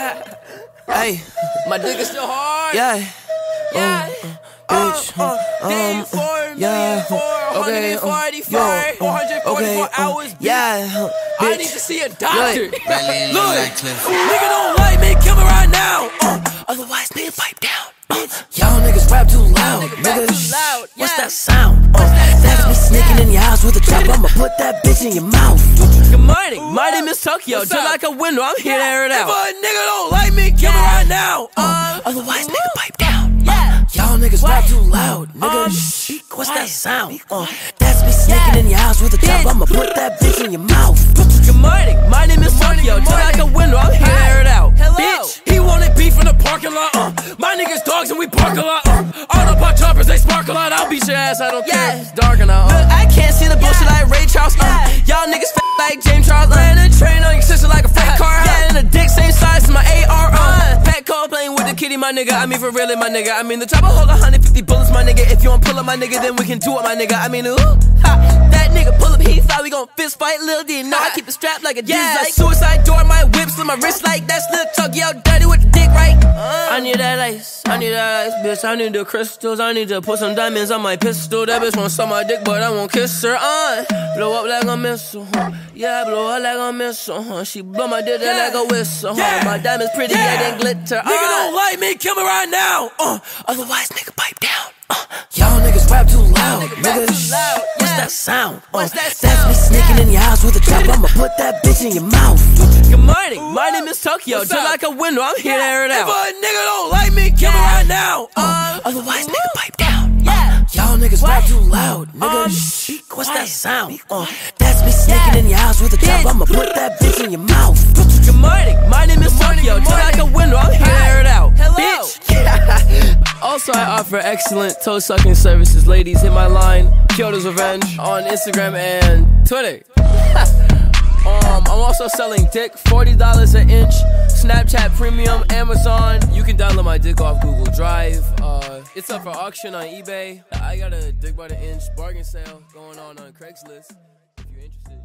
Hey, my dick is still hard. yeah. Yeah. Bitch, yeah. Okay, 444 hours, bitch. Yeah, I need to see a doctor. Look, nigga don't like me, kill me right now. Otherwise, nigga, pipe down. Y'all niggas rap too loud, nigga. What's that sound? That's me sneaking in your house with a chop. I'ma put that bitch in your mouth. Good morning, my name is Tokyo. Just like a window, I'm here to air it out. If a nigga don't like me, kill me right now. Otherwise, nigga, pipe down. Y'all niggas rap too loud, nigga. What's that sound? That's me sneaking in your house with a chop. I'ma put that bitch in your mouth. Good morning, my name is Tokyo. Just like a window, I'm here to air it out. Bitch, he wanted beef in the parking lot. My niggas dogs and we bark a lot. All the pot choppers, they spark a lot. I'll beat your ass, I don't care. It's dark and out. I can't see the bullshit like Ray Charles. Y'all niggas like James Charles. Laying a train on your sister like a fat car. Yeah, and a dick same size as my AR. Pat Cole playing with the kitty, my nigga. I mean, for really, my nigga. I mean, the chopper hold 150 bullets, my nigga. If you don't pull up, my nigga, then we can do it, my nigga. I mean, ooh, ha. That nigga pull up, he thought we gon' fist fight. Lil' D, no, I keep the strap like a like suicide door. My whip slit my wrist like that's Lil' Chucky out dirty with the dick, right? I need that ice, bitch. I need the crystals. I need to put some diamonds on my pistol. That bitch won't suck my dick, but I won't kiss her. Blow up like a missile, yeah, blow up like a missile. She blow my dick like a whistle. My diamonds pretty, yeah, they glitter. Nigga don't like me, kill me right now. Otherwise, nigga, pipe down. Y'all niggas rap too loud, nigga. What's that sound? That's me sneaking in your house with a chop. I'ma put that bitch in your mouth. Good morning, my name is Tokyo. Just like a window, I'm here to air it out. If a nigga don't like me, kill me right now. Otherwise, nigga, pipe down. Y'all niggas rap too loud, nigga. What's that sound? That's me sneaking in your house with a chop. I'ma put that bitch in your mouth. Good morning, my name is Tokyo. Just like a window, I'm here to air it out. Bitch. Also, I offer excellent toe-sucking services. Ladies, hit my line, Kyoto's Revenge, on Instagram and Twitter. I'm also selling dick, $40 an inch, Snapchat Premium, Amazon. You can download my dick off Google Drive. It's up for auction on eBay. I got a dick by the inch bargain sale going on Craigslist if you're interested.